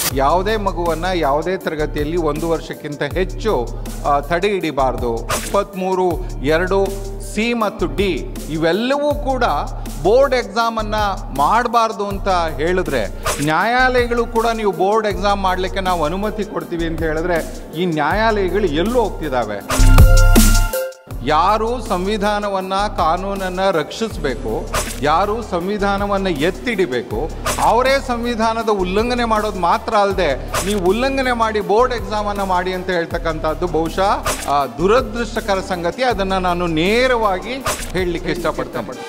ಯಾವುದೇ ಮಗುವನ್ನು ಯಾವುದೇ ತರಗತಿಯಲ್ಲಿ 1 ವರ್ಷಕ್ಕಿಂತ ಹೆಚ್ಚು ತಡೆ ಹಿಡಿಬಾರ್ದು. 23(2) ಸಿ ಮತ್ತು ಡಿ ಇವೆಲ್ಲವೂ ಕೂಡ ಬೋರ್ಡ್ ಎಕ್ಸಾಮನ್ನು ಮಾಡಬಾರ್ದು ಅಂತ ಹೇಳಿದ್ರೆ, ನ್ಯಾಯಾಲಯಗಳು ಕೂಡ ನೀವು ಬೋರ್ಡ್ ಎಕ್ಸಾಮ್ ಮಾಡಲಿಕ್ಕೆ ನಾವು ಅನುಮತಿ ಕೊಡ್ತೀವಿ ಅಂತ ಹೇಳಿದ್ರೆ, ಈ ನ್ಯಾಯಾಲಯಗಳು ಎಲ್ಲೂ ಹೋಗ್ತಿದ್ದಾವೆ? ಯಾರು ಸಂವಿಧಾನವನ್ನು ಕಾನೂನನ್ನು ರಕ್ಷಿಸಬೇಕು, ಯಾರು ಸಂವಿಧಾನವನ್ನು ಎತ್ತಿಡಿಬೇಕು, ಅವರೇ ಸಂವಿಧಾನದ ಉಲ್ಲಂಘನೆ ಮಾಡೋದು ಮಾತ್ರ ಅಲ್ಲದೆ ನೀವು ಉಲ್ಲಂಘನೆ ಮಾಡಿ ಬೋರ್ಡ್ ಎಕ್ಸಾಮನ್ನು ಮಾಡಿ ಅಂತ ಹೇಳ್ತಕ್ಕಂಥದ್ದು ಬಹುಶಃ ದುರದೃಷ್ಟಕರ ಸಂಗತಿ. ಅದನ್ನು ನಾನು ನೇರವಾಗಿ ಹೇಳಲಿಕ್ಕೆ ಇಷ್ಟಪಡ್ತೇನೆ.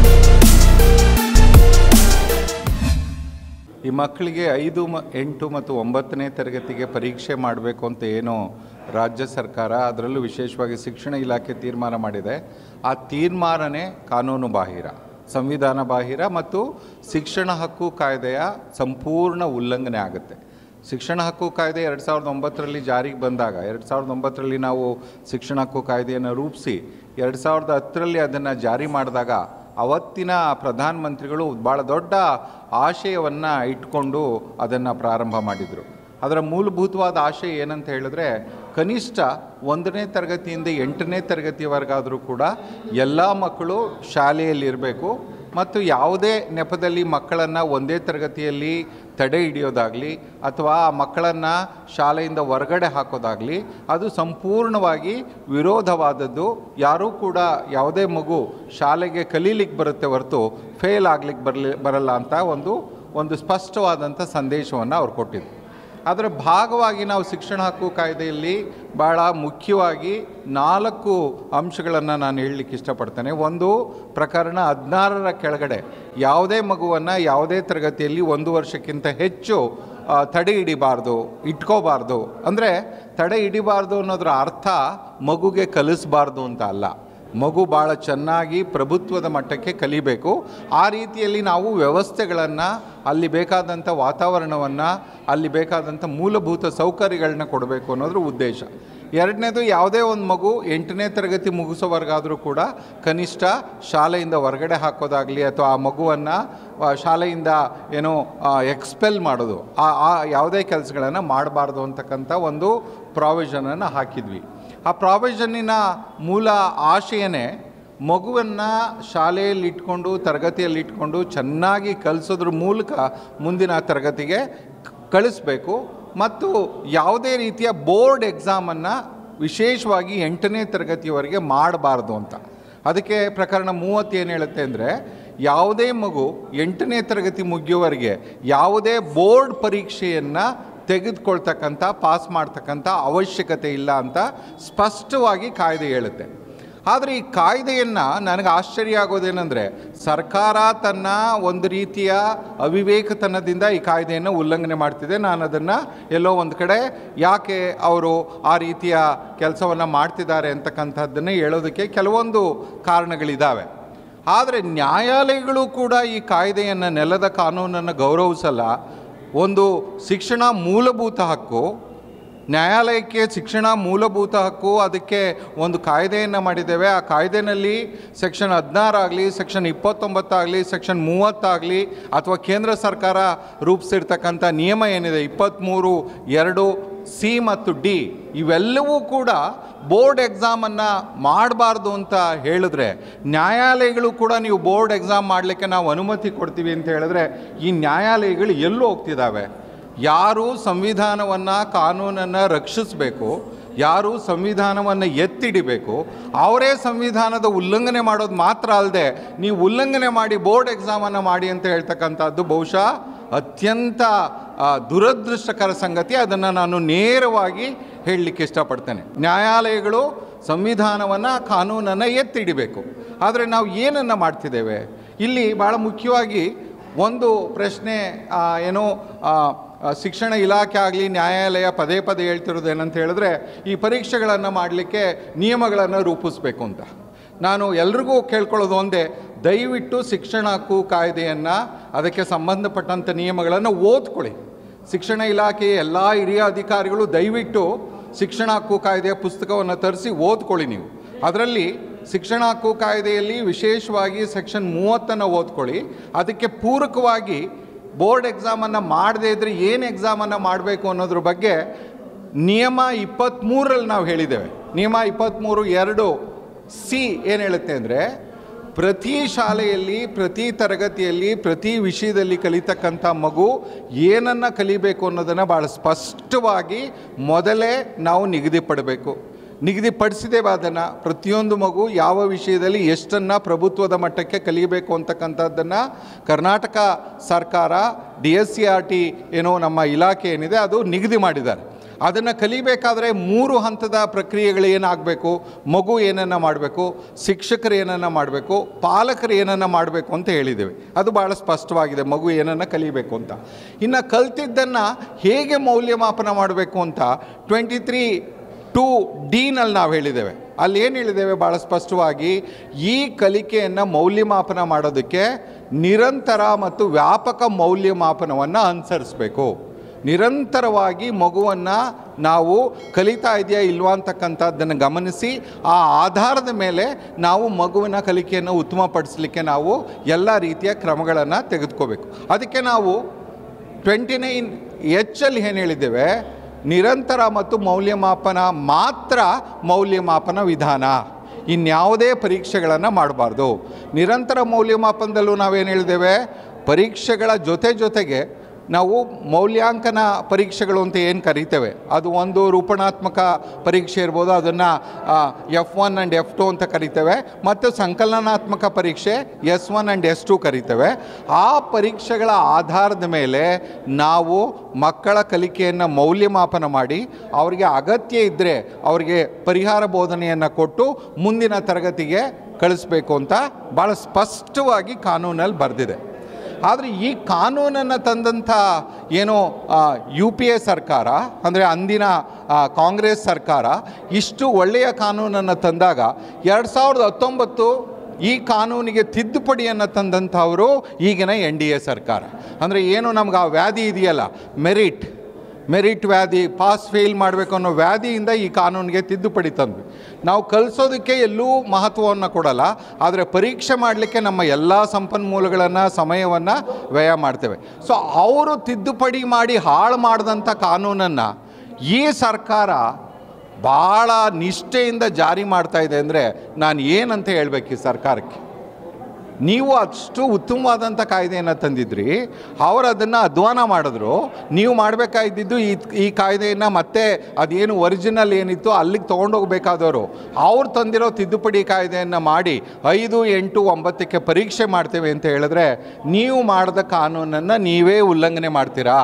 ಈ ಮಕ್ಕಳಿಗೆ 5, 8 ಮತ್ತು 9ನೇ ತರಗತಿಗೆ ಪರೀಕ್ಷೆ ಮಾಡಬೇಕು ಅಂತ ಏನೋ ರಾಜ್ಯ ಸರ್ಕಾರ, ಅದರಲ್ಲೂ ವಿಶೇಷವಾಗಿ ಶಿಕ್ಷಣ ಇಲಾಖೆ ತೀರ್ಮಾನ ಮಾಡಿದೆ. ಆ ತೀರ್ಮಾನನೇ ಕಾನೂನು ಬಾಹಿರ, ಸಂವಿಧಾನ ಬಾಹಿರ ಮತ್ತು ಶಿಕ್ಷಣ ಹಕ್ಕು ಕಾಯ್ದೆಯ ಸಂಪೂರ್ಣ ಉಲ್ಲಂಘನೆ ಆಗುತ್ತೆ. ಶಿಕ್ಷಣ ಹಕ್ಕು ಕಾಯ್ದೆ 2009ರಲ್ಲಿ ಜಾರಿಗೆ ಬಂದಾಗ, 2009ರಲ್ಲಿ ನಾವು ಶಿಕ್ಷಣ ಹಕ್ಕು ಕಾಯ್ದೆಯನ್ನು ರೂಪಿಸಿ 2010ರಲ್ಲಿ ಅದನ್ನು ಜಾರಿ ಮಾಡಿದಾಗ ಅವತ್ತಿನ ಪ್ರಧಾನಮಂತ್ರಿಗಳು ಭಾಳ ದೊಡ್ಡ ಆಶಯವನ್ನು ಇಟ್ಕೊಂಡು ಅದನ್ನು ಪ್ರಾರಂಭ ಮಾಡಿದರು. ಅದರ ಮೂಲಭೂತವಾದ ಆಶಯ ಏನಂತ ಹೇಳಿದ್ರೆ, ಕನಿಷ್ಠ 1ನೇ ತರಗತಿಯಿಂದ 8ನೇ ತರಗತಿಯವರೆಗಾದರೂ ಕೂಡ ಎಲ್ಲ ಮಕ್ಕಳು ಶಾಲೆಯಲ್ಲಿರಬೇಕು ಮತ್ತು ಯಾವುದೇ ನೆಪದಲ್ಲಿ ಮಕ್ಕಳನ್ನು ಒಂದೇ ತರಗತಿಯಲ್ಲಿ ತಡೆ ಹಿಡಿಯೋದಾಗಲಿ ಅಥವಾ ಆ ಮಕ್ಕಳನ್ನು ಶಾಲೆಯಿಂದ ಹೊರಗಡೆ ಹಾಕೋದಾಗಲಿ ಅದು ಸಂಪೂರ್ಣವಾಗಿ ವಿರೋಧವಾದದ್ದು. ಯಾರೂ ಕೂಡ ಯಾವುದೇ ಮಗು ಶಾಲೆಗೆ ಕಲೀಲಿಕ್ಕೆ ಬರುತ್ತೆ ಹೊರತು ಫೇಲ್ ಆಗಲಿಕ್ಕೆ ಬರಲ್ಲ ಅಂತ ಒಂದು ಸ್ಪಷ್ಟವಾದಂಥ ಸಂದೇಶವನ್ನು ಅವ್ರು ಕೊಟ್ಟಿದ್ರು. ಅದರ ಭಾಗವಾಗಿ ನಾವು ಶಿಕ್ಷಣ ಹಕ್ಕು ಕಾಯ್ದೆಯಲ್ಲಿ ಭಾಳ ಮುಖ್ಯವಾಗಿ 4 ಅಂಶಗಳನ್ನು ನಾನು ಹೇಳಲಿಕ್ಕೆ ಇಷ್ಟಪಡ್ತೇನೆ. ಒಂದು, ಪ್ರಕರಣ 16ರ ಕೆಳಗಡೆ ಯಾವುದೇ ಮಗುವನ್ನು ಯಾವುದೇ ತರಗತಿಯಲ್ಲಿ 1 ವರ್ಷಕ್ಕಿಂತ ಹೆಚ್ಚು ತಡೆ ಹಿಡಿಬಾರ್ದು, ಇಟ್ಕೋಬಾರ್ದು. ಅಂದರೆ ತಡೆ ಹಿಡಿಬಾರ್ದು ಅನ್ನೋದರ ಅರ್ಥ ಮಗುಗೆ ಕಲಿಸಬಾರ್ದು ಅಂತ ಅಲ್ಲ. ಮಗು ಭಾಳ ಚೆನ್ನಾಗಿ ಪ್ರಭುತ್ವದ ಮಟ್ಟಕ್ಕೆ ಕಲಿಬೇಕು. ಆ ರೀತಿಯಲ್ಲಿ ನಾವು ವ್ಯವಸ್ಥೆಗಳನ್ನು, ಅಲ್ಲಿ ಬೇಕಾದಂಥ ವಾತಾವರಣವನ್ನು, ಅಲ್ಲಿ ಬೇಕಾದಂಥ ಮೂಲಭೂತ ಸೌಕರ್ಯಗಳನ್ನ ಕೊಡಬೇಕು ಅನ್ನೋದ್ರ ಉದ್ದೇಶ. ಎರಡನೇದು, ಯಾವುದೇ ಒಂದು ಮಗು 8ನೇ ತರಗತಿ ಮುಗಿಸೋವರೆಗಾದರೂ ಕೂಡ ಕನಿಷ್ಠ ಶಾಲೆಯಿಂದ ಹೊರಗಡೆ ಹಾಕೋದಾಗಲಿ ಅಥವಾ ಆ ಮಗುವನ್ನು ಶಾಲೆಯಿಂದ ಎಕ್ಸ್ಪೆಲ್ ಮಾಡೋದು, ಯಾವುದೇ ಕೆಲಸಗಳನ್ನು ಮಾಡಬಾರ್ದು ಅಂತಕ್ಕಂಥ ಒಂದು ಪ್ರಾವಿಷನನ್ನು ಹಾಕಿದ್ವಿ. ಆ ಪ್ರಾವಿಷನ್ನಿನ ಮೂಲ ಆಶಯನೇ ಮಗುವನ್ನು ಶಾಲೆಯಲ್ಲಿ ಇಟ್ಕೊಂಡು, ತರಗತಿಯಲ್ಲಿ ಇಟ್ಕೊಂಡು ಚೆನ್ನಾಗಿ ಕಲಿಸೋದ್ರ ಮೂಲಕ ಮುಂದಿನ ತರಗತಿಗೆ ಕಳಿಸ್ಬೇಕು ಮತ್ತು ಯಾವುದೇ ರೀತಿಯ ಬೋರ್ಡ್ ಎಕ್ಸಾಮನ್ನು ವಿಶೇಷವಾಗಿ 8ನೇ ತರಗತಿಯವರೆಗೆ ಮಾಡಬಾರ್ದು ಅಂತ. ಅದಕ್ಕೆ ಪ್ರಕರಣ 30 ಏನು ಹೇಳುತ್ತೆ ಅಂದರೆ, ಯಾವುದೇ ಮಗು 8ನೇ ತರಗತಿ ಮುಗಿಯೋವರೆಗೆ ಯಾವುದೇ ಬೋರ್ಡ್ ಪರೀಕ್ಷೆಯನ್ನು ತೆಗೆದುಕೊಳ್ತಕ್ಕಂಥ, ಪಾಸ್ ಮಾಡ್ತಕ್ಕಂಥ ಅವಶ್ಯಕತೆ ಇಲ್ಲ ಅಂತ ಸ್ಪಷ್ಟವಾಗಿ ಕಾಯ್ದೆ ಹೇಳುತ್ತೆ. ಆದರೆ ಈ ಕಾಯ್ದೆಯನ್ನು ನನಗೆ ಆಶ್ಚರ್ಯ ಆಗೋದೇನೆಂದರೆ, ಸರ್ಕಾರ ತನ್ನ ಒಂದು ರೀತಿಯ ಅವಿವೇಕತನದಿಂದ ಈ ಕಾಯ್ದೆಯನ್ನು ಉಲ್ಲಂಘನೆ ಮಾಡ್ತಿದೆ. ನಾನು ಅದನ್ನು ಎಲ್ಲೋ ಒಂದು ಕಡೆ ಯಾಕೆ ಅವರು ಆ ರೀತಿಯ ಕೆಲಸವನ್ನು ಮಾಡ್ತಿದ್ದಾರೆ ಅಂತಕ್ಕಂಥದ್ದನ್ನೇ ಹೇಳೋದಕ್ಕೆ ಕೆಲವೊಂದು ಕಾರಣಗಳಿದ್ದಾವೆ. ಆದರೆ ನ್ಯಾಯಾಲಯಗಳು ಕೂಡ ಈ ಕಾಯ್ದೆಯನ್ನು, ನೆಲದ ಕಾನೂನನ್ನು ಗೌರವಿಸಲ್ಲ. ಒಂದು ಶಿಕ್ಷಣ ಮೂಲಭೂತ ಹಕ್ಕು, ನ್ಯಾಯಾಲಯಕ್ಕೆ ಶಿಕ್ಷಣ ಮೂಲಭೂತ ಹಕ್ಕು, ಅದಕ್ಕೆ ಒಂದು ಕಾಯ್ದೆಯನ್ನು ಮಾಡಿದ್ದೇವೆ. ಆ ಕಾಯ್ದೆಯಲ್ಲಿ ಸೆಕ್ಷನ್ 16 ಆಗಲಿ, ಸೆಕ್ಷನ್ 29 ಆಗಲಿ, ಸೆಕ್ಷನ್ 30 ಆಗಲಿ ಅಥವಾ ಕೇಂದ್ರ ಸರ್ಕಾರ ರೂಪಿಸಿರ್ತಕ್ಕಂಥ ನಿಯಮ ಏನಿದೆ 23(2) ಸಿ ಮತ್ತು ಡಿ ಇವೆಲ್ಲವೂ ಕೂಡ ಬೋರ್ಡ್ ಎಕ್ಸಾಮನ್ನು ಮಾಡಬಾರ್ದು ಅಂತ ಹೇಳಿದ್ರೆ, ನ್ಯಾಯಾಲಯಗಳು ಕೂಡ ನೀವು ಬೋರ್ಡ್ ಎಕ್ಸಾಮ್ ಮಾಡಲಿಕ್ಕೆ ನಾವು ಅನುಮತಿ ಕೊಡ್ತೀವಿ ಅಂತ ಹೇಳಿದ್ರೆ, ಈ ನ್ಯಾಯಾಲಯಗಳು ಎಲ್ಲೂ ಹೋಗ್ತಿದ್ದಾವೆ? ಯಾರು ಸಂವಿಧಾನವನ್ನು, ಕಾನೂನನ್ನು ರಕ್ಷಿಸಬೇಕು, ಯಾರು ಸಂವಿಧಾನವನ್ನು ಎತ್ತಿಡಿಬೇಕು, ಅವರೇ ಸಂವಿಧಾನದ ಉಲ್ಲಂಘನೆ ಮಾಡೋದು ಮಾತ್ರ ಅಲ್ಲದೆ ನೀವು ಉಲ್ಲಂಘನೆ ಮಾಡಿ ಬೋರ್ಡ್ ಎಕ್ಸಾಮನ್ನು ಮಾಡಿ ಅಂತ ಹೇಳ್ತಕ್ಕಂಥದ್ದು ಬಹುಶಃ ಅತ್ಯಂತ ದುರದೃಷ್ಟಕರ ಸಂಗತಿ. ಅದನ್ನು ನಾನು ನೇರವಾಗಿ ಹೇಳಲಿಕ್ಕೆ ಇಷ್ಟಪಡ್ತೇನೆ. ನ್ಯಾಯಾಲಯಗಳು ಸಂವಿಧಾನವನ್ನು, ಕಾನೂನನ್ನು ಎತ್ತಿಡಬೇಕು. ಆದರೆ ನಾವು ಏನನ್ನು ಮಾಡ್ತಿದ್ದೇವೆ ಇಲ್ಲಿ? ಭಾಳ ಮುಖ್ಯವಾಗಿ ಒಂದು ಪ್ರಶ್ನೆ ಶಿಕ್ಷಣ ಇಲಾಖೆ ಆಗಲಿ, ನ್ಯಾಯಾಲಯ ಪದೇ ಪದೇ ಹೇಳ್ತಿರೋದು ಏನಂತ ಹೇಳಿದ್ರೆ, ಈ ಪರೀಕ್ಷೆಗಳನ್ನು ಮಾಡಲಿಕ್ಕೆ ನಿಯಮಗಳನ್ನು ರೂಪಿಸಬೇಕು ಅಂತ. ನಾನು ಎಲ್ರಿಗೂ ಕೇಳ್ಕೊಳ್ಳೋದು ಒಂದೇ, ದಯವಿಟ್ಟು ಶಿಕ್ಷಣ ಹಕ್ಕು ಕಾಯ್ದೆಯನ್ನು, ಅದಕ್ಕೆ ಸಂಬಂಧಪಟ್ಟಂಥ ನಿಯಮಗಳನ್ನು ಓದ್ಕೊಳ್ಳಿ. ಶಿಕ್ಷಣ ಇಲಾಖೆಯ ಎಲ್ಲ ಹಿರಿಯ ಅಧಿಕಾರಿಗಳು ದಯವಿಟ್ಟು ಶಿಕ್ಷಣ ಹಕ್ಕು ಕಾಯ್ದೆಯ ಪುಸ್ತಕವನ್ನು ತರಿಸಿ ಓದ್ಕೊಳ್ಳಿ. ನೀವು ಅದರಲ್ಲಿ ಶಿಕ್ಷಣ ಹಕ್ಕು ಕಾಯ್ದೆಯಲ್ಲಿ ವಿಶೇಷವಾಗಿ ಸೆಕ್ಷನ್ 30 ಓದ್ಕೊಳ್ಳಿ. ಅದಕ್ಕೆ ಪೂರಕವಾಗಿ ಬೋರ್ಡ್ ಎಕ್ಸಾಮನ್ನು ಮಾಡದೇ ಇದ್ದರೆ ಏನು ಎಕ್ಸಾಮನ್ನು ಮಾಡಬೇಕು ಅನ್ನೋದ್ರ ಬಗ್ಗೆ ನಿಯಮ 23ರಲ್ಲಿ ನಾವು ಹೇಳಿದ್ದೇವೆ. ನಿಯಮ 23(2)C ಏನು ಹೇಳುತ್ತೆ ಅಂದರೆ, ಪ್ರತಿ ಶಾಲೆಯಲ್ಲಿ, ಪ್ರತಿ ತರಗತಿಯಲ್ಲಿ, ಪ್ರತಿ ವಿಷಯದಲ್ಲಿ ಕಲಿತಕ್ಕಂಥ ಮಗು ಏನನ್ನು ಕಲಿಬೇಕು ಅನ್ನೋದನ್ನು ಭಾಳ ಸ್ಪಷ್ಟವಾಗಿ ಮೊದಲೇ ನಾವು ನಿಗದಿಪಡಿಸಿದ್ದೇವೆ. ಅದನ್ನು ಪ್ರತಿಯೊಂದು ಮಗು ಯಾವ ವಿಷಯದಲ್ಲಿ ಎಷ್ಟನ್ನು ಪ್ರಭುತ್ವದ ಮಟ್ಟಕ್ಕೆ ಕಲಿಯಬೇಕು ಅಂತಕ್ಕಂಥದ್ದನ್ನು ಕರ್ನಾಟಕ ಸರ್ಕಾರ DSCRT ಏನೋ ನಮ್ಮ ಇಲಾಖೆ ಏನಿದೆ ಅದು ನಿಗದಿ ಮಾಡಿದ್ದಾರೆ. ಅದನ್ನು ಕಲಿಬೇಕಾದ್ರೆ 3 ಹಂತದ ಪ್ರಕ್ರಿಯೆಗಳು ಏನಾಗಬೇಕು, ಮಗು ಏನನ್ನು ಮಾಡಬೇಕು, ಶಿಕ್ಷಕರು ಏನನ್ನು ಮಾಡಬೇಕು, ಪಾಲಕರು ಏನನ್ನು ಮಾಡಬೇಕು ಅಂತ ಹೇಳಿದ್ದೇವೆ. ಅದು ಭಾಳ ಸ್ಪಷ್ಟವಾಗಿದೆ, ಮಗು ಏನನ್ನು ಕಲಿಬೇಕು ಅಂತ. ಇನ್ನು ಕಲ್ತಿದ್ದನ್ನು ಹೇಗೆ ಮೌಲ್ಯಮಾಪನ ಮಾಡಬೇಕು ಅಂತ 23(2)D ನಾವು ಹೇಳಿದ್ದೇವೆ. ಅಲ್ಲಿ ಏನು ಹೇಳಿದ್ದೇವೆ ಭಾಳ ಸ್ಪಷ್ಟವಾಗಿ, ಈ ಕಲಿಕೆಯನ್ನು ಮೌಲ್ಯಮಾಪನ ಮಾಡೋದಕ್ಕೆ ನಿರಂತರ ಮತ್ತು ವ್ಯಾಪಕ ಮೌಲ್ಯಮಾಪನವನ್ನು ಅನುಸರಿಸಬೇಕು. ನಿರಂತರವಾಗಿ ಮಗುವನ್ನು ನಾವು ಕಲಿತಾ ಇದೆಯಾ ಇಲ್ವಾ ಅಂತಕ್ಕಂಥದ್ದನ್ನು ಗಮನಿಸಿ ಆ ಆಧಾರದ ಮೇಲೆ ನಾವು ಮಗುವಿನ ಕಲಿಕೆಯನ್ನು ಉತ್ತಮಪಡಿಸಲಿಕ್ಕೆ ನಾವು ಎಲ್ಲ ರೀತಿಯ ಕ್ರಮಗಳನ್ನು ತೆಗೆದುಕೋಬೇಕು. ಅದಕ್ಕೆ ನಾವು 29H ಏನು ಹೇಳಿದ್ದೇವೆ, ನಿರಂತರ ಮತ್ತು ಮೌಲ್ಯಮಾಪನ ಮಾತ್ರ ಮೌಲ್ಯಮಾಪನ ವಿಧಾನ, ಇನ್ಯಾವುದೇ ಪರೀಕ್ಷೆಗಳನ್ನು ಮಾಡಬಾರ್ದು. ನಿರಂತರ ಮೌಲ್ಯಮಾಪನದಲ್ಲೂ ನಾವೇನು ಹೇಳಿದ್ದೇವೆ, ಪರೀಕ್ಷೆಗಳ ಜೊತೆಗೆ ನಾವು ಮೌಲ್ಯಾಂಕನ ಪರೀಕ್ಷೆಗಳು ಅಂತ ಏನು ಕರಿತೇವೆ, ಅದು ಒಂದು ರೂಪಣಾತ್ಮಕ ಪರೀಕ್ಷೆ ಇರ್ಬೋದು, ಅದನ್ನು F1 ಆ್ಯಂಡ್ F2 ಅಂತ ಕರಿತೇವೆ, ಮತ್ತು ಸಂಕಲನಾತ್ಮಕ ಪರೀಕ್ಷೆ S1 ಆ್ಯಂಡ್ S2 ಕರಿತೇವೆ. ಆ ಪರೀಕ್ಷೆಗಳ ಆಧಾರದ ಮೇಲೆ ನಾವು ಮಕ್ಕಳ ಕಲಿಕೆಯನ್ನು ಮೌಲ್ಯಮಾಪನ ಮಾಡಿ ಅವರಿಗೆ ಅಗತ್ಯ ಇದ್ದರೆ ಅವರಿಗೆ ಪರಿಹಾರ ಬೋಧನೆಯನ್ನು ಕೊಟ್ಟು ಮುಂದಿನ ತರಗತಿಗೆ ಕಳಿಸ್ಬೇಕು ಅಂತ ಭಾಳ ಸ್ಪಷ್ಟವಾಗಿ ಕಾನೂನಲ್ಲಿ ಬರೆದಿದೆ. ಆದರೆ ಈ ಕಾನೂನನ್ನು ತಂದಂಥ ಏನೋ UPA ಸರ್ಕಾರ, ಅಂದರೆ ಅಂದಿನ ಕಾಂಗ್ರೆಸ್ ಸರ್ಕಾರ ಇಷ್ಟು ಒಳ್ಳೆಯ ಕಾನೂನನ್ನು ತಂದಾಗ 2019 ಈ ಕಾನೂನಿಗೆ ತಿದ್ದುಪಡಿಯನ್ನು ತಂದಂಥವರು ಈಗಿನ NDA ಸರ್ಕಾರ. ಅಂದರೆ ಏನು ನಮ್ಗೆ ಆ ವ್ಯಾಧಿ ಇದೆಯಲ್ಲ, ಮೆರಿಟ್ ವ್ಯಾಧಿ, ಪಾಸ್ ಫೇಲ್ ಮಾಡಬೇಕು ಅನ್ನೋ ವ್ಯಾಧಿಯಿಂದ ಈ ಕಾನೂನಿಗೆ ತಿದ್ದುಪಡಿ ತಂದ್ವಿ. ನಾವು ಕಲಿಸೋದಕ್ಕೆ ಎಲ್ಲೂ ಮಹತ್ವವನ್ನು ಕೊಡಲ್ಲ, ಆದರೆ ಪರೀಕ್ಷೆ ಮಾಡಲಿಕ್ಕೆ ನಮ್ಮ ಎಲ್ಲ ಸಂಪನ್ಮೂಲಗಳನ್ನು, ಸಮಯವನ್ನು ವ್ಯಯ ಮಾಡ್ತೇವೆ. ಸೊ ಅವರು ತಿದ್ದುಪಡಿ ಮಾಡಿ ಹಾಳು ಮಾಡಿದಂಥ ಕಾನೂನನ್ನು ಈ ಸರ್ಕಾರ ಭಾಳ ನಿಷ್ಠೆಯಿಂದ ಜಾರಿ ಮಾಡ್ತಾಯಿದೆ ಅಂದರೆ ನಾನು ಏನಂತ ಹೇಳಬೇಕು ಈ ಸರ್ಕಾರಕ್ಕೆ. ನೀವು ಅಷ್ಟು ಉತ್ತಮವಾದಂಥ ಕಾಯ್ದೆಯನ್ನು ತಂದಿದ್ರಿ, ಅವರು ಅದನ್ನು ಅಧ್ವಾನ ಮಾಡಿದ್ರು. ನೀವು ಮಾಡಬೇಕಾಗಿದ್ದು ಈ ಕಾಯ್ದೆಯನ್ನು ಮತ್ತೆ ಅದೇನು ಒರಿಜಿನಲ್ ಏನಿತ್ತು ಅಲ್ಲಿಗೆ ತೊಗೊಂಡೋಗ್ಬೇಕಾದವರು ಅವ್ರು ತಂದಿರೋ ತಿದ್ದುಪಡಿ ಕಾಯ್ದೆಯನ್ನು ಮಾಡಿ 5, 8, 9ಕ್ಕೆ ಪರೀಕ್ಷೆ ಮಾಡ್ತೇವೆ ಅಂತ ಹೇಳಿದ್ರೆ ನೀವು ಮಾಡಿದ ಕಾನೂನನ್ನು ನೀವೇ ಉಲ್ಲಂಘನೆ ಮಾಡ್ತೀರಾ.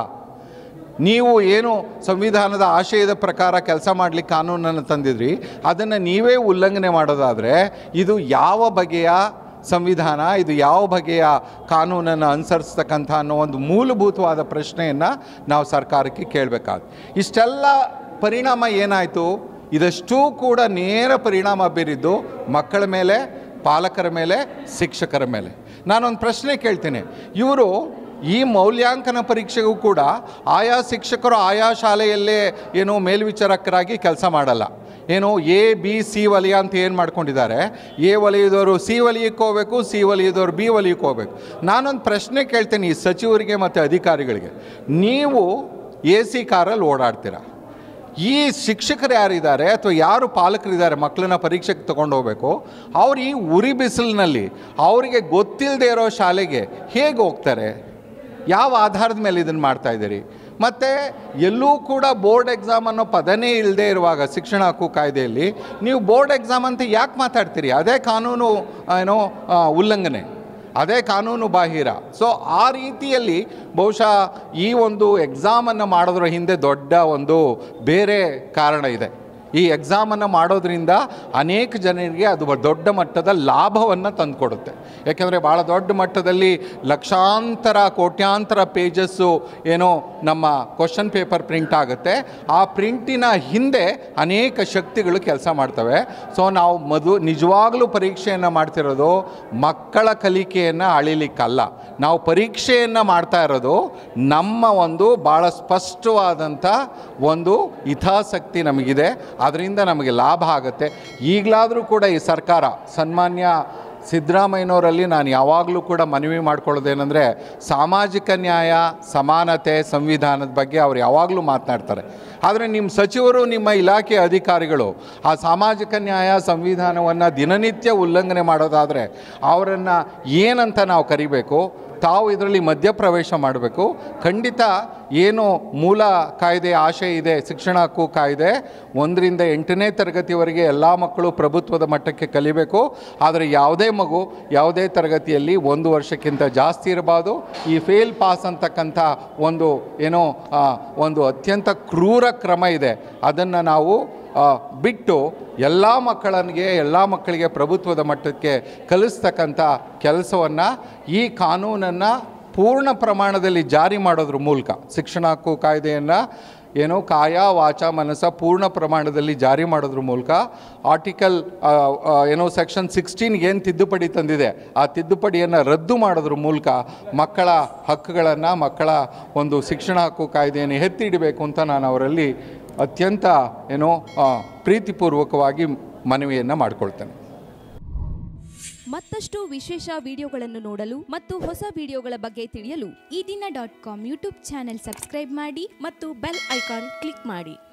ನೀವು ಏನು ಸಂವಿಧಾನದ ಆಶಯದ ಪ್ರಕಾರ ಕೆಲಸ ಮಾಡಲಿಕ್ಕೆ ಕಾನೂನನ್ನು ತಂದಿದ್ರಿ ಅದನ್ನು ನೀವೇ ಉಲ್ಲಂಘನೆ ಮಾಡೋದಾದರೆ ಇದು ಯಾವ ಬಗೆಯ ಸಂವಿಧಾನ, ಇದು ಯಾವ ಬಗೆಯ ಕಾನೂನನ್ನು ಅನುಸರಿಸ್ತಕ್ಕಂಥ ಅನ್ನೋ ಒಂದು ಮೂಲಭೂತವಾದ ಪ್ರಶ್ನೆಯನ್ನು ನಾವು ಸರ್ಕಾರಕ್ಕೆ ಕೇಳಬೇಕಾಗುತ್ತೆ. ಇಷ್ಟೆಲ್ಲ ಪರಿಣಾಮ ಏನಾಯಿತು, ಇದಷ್ಟೂ ಕೂಡ ನೇರ ಪರಿಣಾಮ ಬೀರಿದ್ದು ಮಕ್ಕಳ ಮೇಲೆ, ಪಾಲಕರ ಮೇಲೆ, ಶಿಕ್ಷಕರ ಮೇಲೆ. ನಾನೊಂದು ಪ್ರಶ್ನೆ ಕೇಳ್ತೇನೆ, ಇವರು ಈ ಮೌಲ್ಯಾಂಕನ ಪರೀಕ್ಷೆಗೂ ಕೂಡ ಆಯಾ ಶಿಕ್ಷಕರು ಆಯಾ ಶಾಲೆಯಲ್ಲೇ ಏನೋ ಮೇಲ್ವಿಚಾರಕರಾಗಿ ಕೆಲಸ ಮಾಡಲ್ಲ. ಏನು A, B, C ವಲಯ ಅಂತ ಏನು ಮಾಡ್ಕೊಂಡಿದ್ದಾರೆ, A ವಲಯದವರು C ವಲಯಕ್ಕೆ ಹೋಗಬೇಕು, C ವಲಯದವರು B ವಲಯಕ್ಕೆ ಹೋಗಬೇಕು. ನಾನೊಂದು ಪ್ರಶ್ನೆ ಕೇಳ್ತೇನೆ ಈ ಸಚಿವರಿಗೆ ಮತ್ತು ಅಧಿಕಾರಿಗಳಿಗೆ, ನೀವು AC ಕಾರಲ್ಲಿ ಓಡಾಡ್ತೀರ, ಈ ಶಿಕ್ಷಕರು ಯಾರಿದ್ದಾರೆ ಅಥವಾ ಯಾರು ಪಾಲಕರಿದ್ದಾರೆ ಮಕ್ಕಳನ್ನ ಪರೀಕ್ಷೆಗೆ ತೊಗೊಂಡು ಹೋಗಬೇಕು, ಅವ್ರು ಈ ಉರಿ ಬಿಸಿಲಿನಲ್ಲಿ ಅವರಿಗೆ ಗೊತ್ತಿಲ್ಲದೆ ಇರೋ ಶಾಲೆಗೆ ಹೇಗೆ ಹೋಗ್ತಾರೆ? ಯಾವ ಆಧಾರದ ಮೇಲೆ ಇದನ್ನು ಮಾಡ್ತಾಯಿದ್ದೀರಿ? ಮತ್ತು ಎಲ್ಲೂ ಕೂಡ ಬೋರ್ಡ್ ಎಕ್ಸಾಮ್ ಅನ್ನೋ ಪದನೇ ಇಲ್ಲದೆ ಇರುವಾಗ ಶಿಕ್ಷಣ ಹಕ್ಕು ಕಾಯ್ದೆಯಲ್ಲಿ ನೀವು ಬೋರ್ಡ್ ಎಕ್ಸಾಮ್ ಅಂತ ಯಾಕೆ ಮಾತಾಡ್ತೀರಿ? ಅದೇ ಕಾನೂನು ಏನೋ ಉಲ್ಲಂಘನೆ, ಅದೇ ಕಾನೂನು ಬಾಹಿರ. ಸೊ ಆ ರೀತಿಯಲ್ಲಿ ಬಹುಶಃ ಈ ಒಂದು ಎಕ್ಸಾಮನ್ನು ಮಾಡೋದ್ರ ಹಿಂದೆ ದೊಡ್ಡ ಒಂದು ಬೇರೆ ಕಾರಣ ಇದೆ. ಈ ಎಕ್ಸಾಮನ್ನು ಮಾಡೋದ್ರಿಂದ ಅನೇಕ ಜನರಿಗೆ ಅದು ದೊಡ್ಡ ಮಟ್ಟದ ಲಾಭವನ್ನು ತಂದುಕೊಡುತ್ತೆ. ಯಾಕೆಂದರೆ ಭಾಳ ದೊಡ್ಡ ಮಟ್ಟದಲ್ಲಿ ಲಕ್ಷಾಂತರ ಕೋಟ್ಯಾಂತರ ಪೇಜಸ್ಸು ಏನೋ ನಮ್ಮ ಕ್ವಶನ್ ಪೇಪರ್ ಪ್ರಿಂಟ್ ಆಗುತ್ತೆ. ಆ ಪ್ರಿಂಟಿನ ಹಿಂದೆ ಅನೇಕ ಶಕ್ತಿಗಳು ಕೆಲಸ ಮಾಡ್ತವೆ. ಸೊ ನಾವು ನಿಜವಾಗಲೂ ಪರೀಕ್ಷೆಯನ್ನು ಮಾಡ್ತಿರೋದು ಮಕ್ಕಳ ಕಲಿಕೆಯನ್ನು ಅಳಿಲಿಕ್ಕಲ್ಲ, ನಾವು ಪರೀಕ್ಷೆಯನ್ನು ಮಾಡ್ತಾ ಇರೋದು ನಮ್ಮ ಒಂದು ಭಾಳ ಸ್ಪಷ್ಟವಾದಂಥ ಒಂದು ಹಿತಾಸಕ್ತಿ ನಮಗಿದೆ, ಅದರಿಂದ ನಮಗೆ ಲಾಭ ಆಗುತ್ತೆ. ಈಗಲಾದರೂ ಕೂಡ ಈ ಸರ್ಕಾರ, ಸನ್ಮಾನ್ಯ ಸಿದ್ದರಾಮಯ್ಯನವರಲ್ಲಿ ನಾನು ಯಾವಾಗಲೂ ಕೂಡ ಮನವಿ ಮಾಡ್ಕೊಳ್ಳೋದೇನೆಂದರೆ ಸಾಮಾಜಿಕ ನ್ಯಾಯ, ಸಮಾನತೆ, ಸಂವಿಧಾನದ ಬಗ್ಗೆ ಅವ್ರು ಯಾವಾಗಲೂ ಮಾತನಾಡ್ತಾರೆ. ಆದರೆ ನಿಮ್ಮ ಸಚಿವರು, ನಿಮ್ಮ ಇಲಾಖೆಯ ಅಧಿಕಾರಿಗಳು ಆ ಸಾಮಾಜಿಕ ನ್ಯಾಯ, ಸಂವಿಧಾನವನ್ನು ದಿನನಿತ್ಯ ಉಲ್ಲಂಘನೆ ಮಾಡೋದಾದರೆ ಅವರನ್ನು ಏನಂತ ನಾವು ಕರಿಬೇಕು? ತಾವು ಇದರಲ್ಲಿ ಮಧ್ಯಪ್ರವೇಶ ಮಾಡಬೇಕು. ಖಂಡಿತ ಏನು ಮೂಲ ಕಾಯ್ದೆ ಆಶಯ ಇದೆ, ಶಿಕ್ಷಣ ಹಕ್ಕು ಕಾಯ್ದೆ 1ರಿಂದ 8ನೇ ತರಗತಿವರೆಗೆ ಎಲ್ಲ ಮಕ್ಕಳು ಪ್ರಭುತ್ವದ ಮಟ್ಟಕ್ಕೆ ಕಲಿಬೇಕು. ಆದರೆ ಯಾವುದೇ ಮಗು ಯಾವುದೇ ತರಗತಿಯಲ್ಲಿ 1 ವರ್ಷಕ್ಕಿಂತ ಜಾಸ್ತಿ ಇರಬಾರ್ದು. ಈ ಫೇಲ್ ಪಾಸ್ ಅಂತಕ್ಕಂಥ ಒಂದು ಅತ್ಯಂತ ಕ್ರೂರ ಕ್ರಮ ಇದೆ. ಅದನ್ನು ನಾವು ಬಿಟ್ಟು ಎಲ್ಲ ಮಕ್ಕಳಿಗೆ ಪ್ರಭುತ್ವದ ಮಟ್ಟಕ್ಕೆ ಕಲಿಸ್ತಕ್ಕಂಥ ಕೆಲಸವನ್ನು, ಈ ಕಾನೂನನ್ನು ಪೂರ್ಣ ಪ್ರಮಾಣದಲ್ಲಿ ಜಾರಿ ಮಾಡೋದ್ರ ಮೂಲಕ, ಶಿಕ್ಷಣ ಹಕ್ಕು ಕಾಯ್ದೆಯನ್ನು ಕಾಯ ವಾಚ ಮನಸ ಪೂರ್ಣ ಪ್ರಮಾಣದಲ್ಲಿ ಜಾರಿ ಮಾಡೋದ್ರ ಮೂಲಕ ಆರ್ಟಿಕಲ್ ಸೆಕ್ಷನ್ 16 ಏನು ತಿದ್ದುಪಡಿ ತಂದಿದೆ ಆ ತಿದ್ದುಪಡಿಯನ್ನು ರದ್ದು ಮಾಡೋದ್ರ ಮೂಲಕ ಮಕ್ಕಳ ಹಕ್ಕುಗಳನ್ನು, ಮಕ್ಕಳ ಒಂದು ಶಿಕ್ಷಣ ಹಕ್ಕು ಕಾಯ್ದೆಯನ್ನು ಎತ್ತಿ ಇಡಬೇಕು ಅಂತ ನಾನು ಅವರಲ್ಲಿ ಅತ್ಯಂತ ಪ್ರೀತಿಪೂರ್ವಕವಾಗಿ ಮನವಿಯನ್ನು ಮಾಡಿಕೊಳ್ತೇನೆ. ಮತ್ತಷ್ಟು ವಿಶೇಷ ವಿಡಿಯೋಗಳನ್ನು ನೋಡಲು ಮತ್ತು ಹೊಸ ವಿಡಿಯೋಗಳ ಬಗ್ಗೆ ತಿಳಿಯಲು ಈ ದಿನ .com ಯೂಟ್ಯೂಬ್ ಚಾನೆಲ್ ಸಬ್ಸ್ಕ್ರೈಬ್ ಮಾಡಿ ಮತ್ತು ಬೆಲ್ ಐಕಾನ್ ಕ್ಲಿಕ್ ಮಾಡಿ.